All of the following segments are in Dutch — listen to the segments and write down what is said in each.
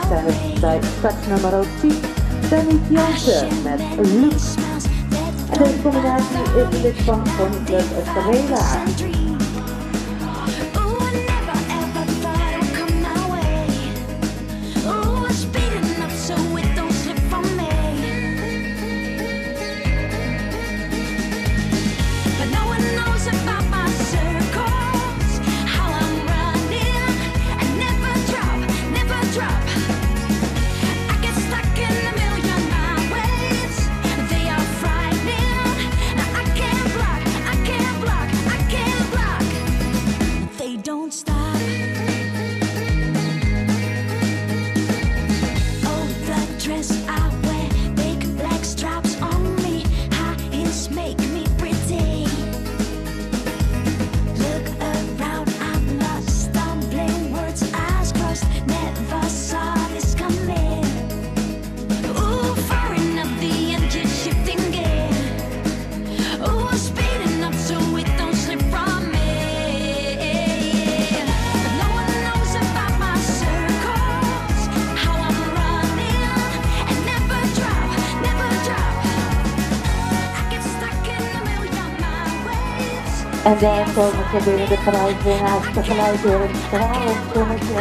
zijn het bij startnummer 10, Danny Jansen met Luc. En deze combinatie is de lid van Club Estrella. Don't stop. Oh, the dress I wear, big black straps on me, high heels make me pretty. Look around, I'm lost, stumbling words, eyes crossed, never saw this coming. Ooh, firing up the engine, shifting gear. Ooh, speeding up so it don't slip from me. En daar komen ze binnen de prijswinnaars tegelijk door een stralend zonnetje.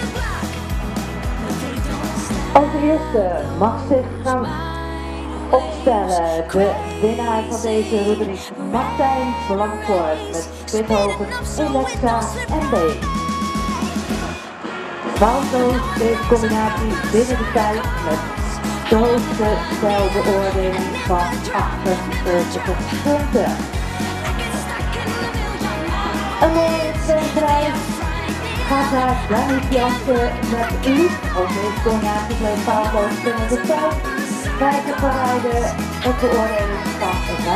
Als eerste mag zich gaan opstellen de winnaar van deze rubriek, Martijn Blankvoort met Spithoven, Elektra en B. Foutloos deze combinatie binnen de tijd met de hoogste stijlbeoordeling van 48 punten. Een mooie tweeprijs gaat naar Danny Jansen met Luc. Ook deze combinatie bleef foutloos binnen de tijd. Bij de verrijden een beoordeling van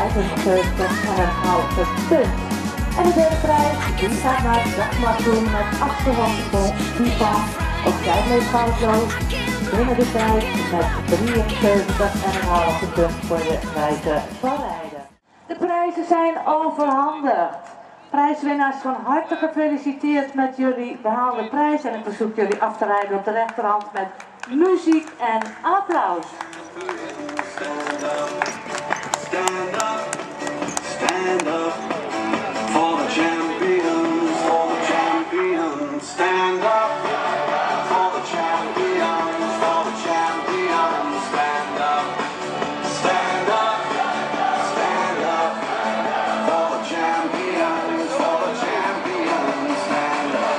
75,5 punt. En de derde prijs die gaat naar Dagmar Groen met achterwandel Pipan. Ook zij bleef foutloos binnen de tijd met 73,5 punt voor de wijze van rijden. De prijzen zijn overhandigd. Prijswinnaars, van harte gefeliciteerd met jullie behaalde prijs en ik verzoek jullie af te rijden op de rechterhand met muziek en applaus. Stand up, stand up, stand up for the champions, for the champions. Stand up for the champions, for the champions. Stand up, stand up, stand up for the champions, for the champions. Stand up.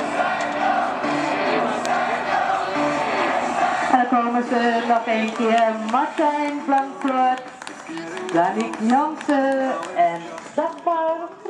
En dan komen ze nog een keer, Martijn Blankvoort, Danny Jansen en Dagmar